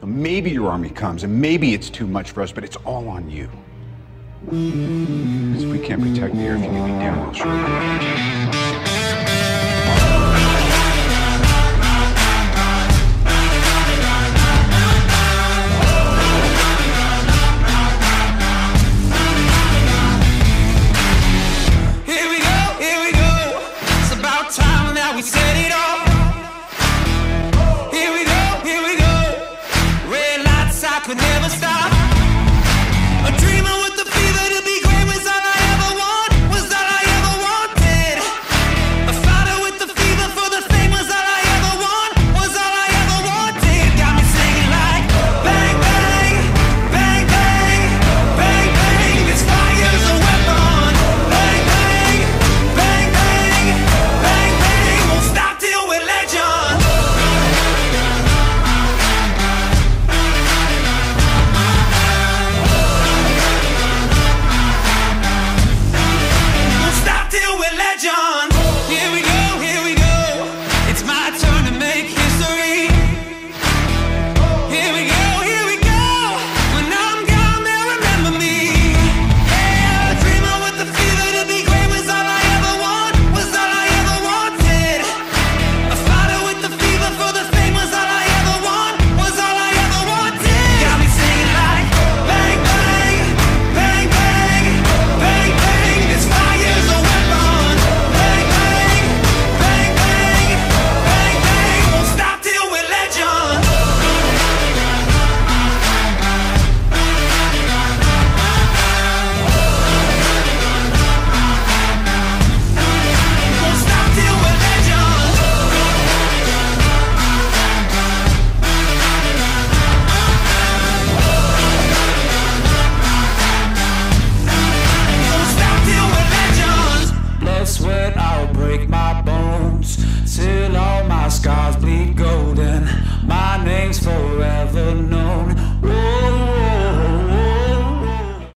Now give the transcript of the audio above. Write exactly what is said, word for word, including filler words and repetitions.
Maybe your army comes, and maybe it's too much for us, but it's all on you. Because if we can't protect the Earth, you can be damn well sure. We set it off. Here we go, here we go. Red lights, I could never stop. A dreamer with the fever to be great was all I ever want, was all I ever wanted. A fighter with the fever for the fame was all I ever want, was all I ever wanted. Got me singing like bang, bang, bang, bang, bang, bang. This fire's a weapon. Bang, bang, bang, bang, bang, bang. Won't stop till we're legends. Won't stop till we're legends. Here we go, here we go. It's my turn to make history. Here we go, here we go. When I'm gone, they'll remember me. Yeah, a dreamer with the fever to be great was all I ever want, was all I ever wanted. A fighter with the fever for the fame was all I ever want, was all I ever wanted. Got me singing like bang, bang, bang, bang, bang, bang. This fire's a weapon. Bang, bang, bang, bang, bang, bang. Won't stop till we're legends. Won't stop till we're legends. Won't stop till we're legends. Blood, sweat, I'll break my bones till all my scars bleed golden. My name's forever known.